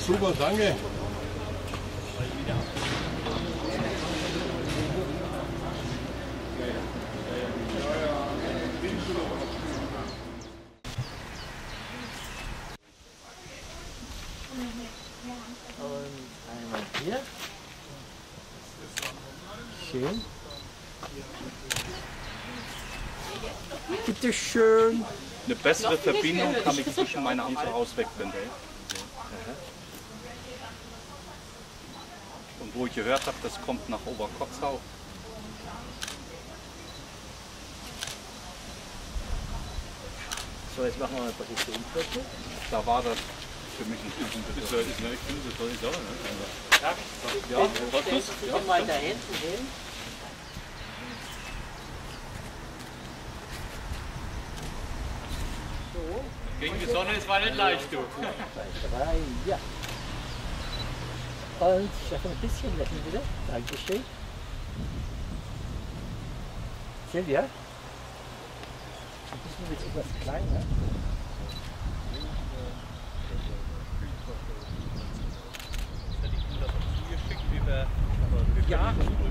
super, danke. Und einmal hier. Schön. Bitte schön. Eine bessere Verbindung kann ich zwischen meiner Hand zu Hause weg bin. Und wo ich gehört habe, das kommt nach Oberkotzau. So, jetzt machen wir eine Positionswechsel. Da war das für mich ein bisschen Ich finde das toll, sauer, ne? Ja, bitte mal da hinten hin. So. Gegen die Sonne ist war nicht leicht, du. 2, 3, ja. Und Stefan, ein bisschen lächeln bitte. Dankeschön. Silvia? Ein bisschen wird etwas kleiner. Ja.